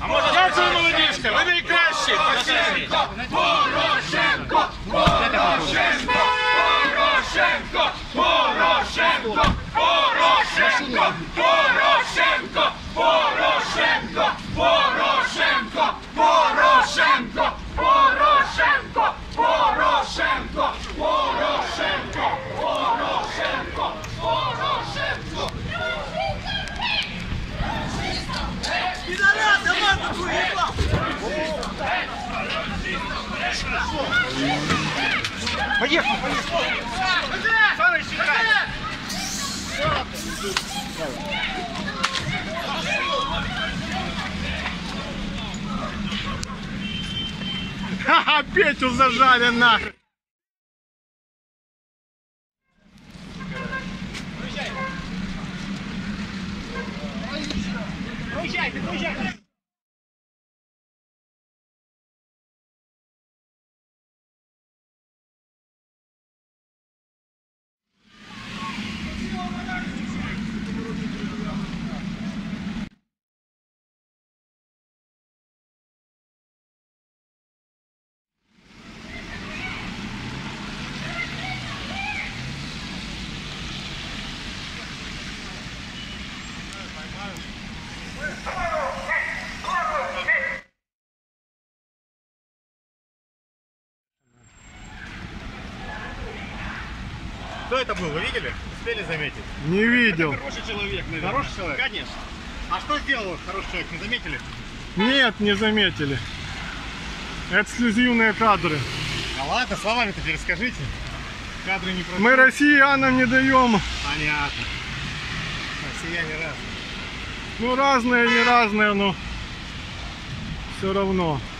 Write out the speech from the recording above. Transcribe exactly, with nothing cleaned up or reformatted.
Дякую, молодіжка, ви найкращі! Порошенко! Порошенко! Порошенко! Порошенко! Порошенко! Порошенко! Порошенко! Порошенко! Порошенко! Порошенко! Порошенко! Порошенко! Порошенко! Порошенко! Порошенко! Пидорас, команда твоя! Поехали, поехали! Саныч, считай! Ха-ха, Петю зажали нахрен! Проезжайте, проезжайте! Кто это был? Вы видели? Успели заметить? Не видел. Это хороший человек, наверное. Хороший человек? Конечно. А что сделал хороший человек? Не заметили? Нет, не заметили. Эксклюзивные кадры. А ладно, словами-то теперь скажите. Кадры не прочитали. Мы россиянам не даем. Понятно. Россияне разные. Ну разные, не разные, но все равно.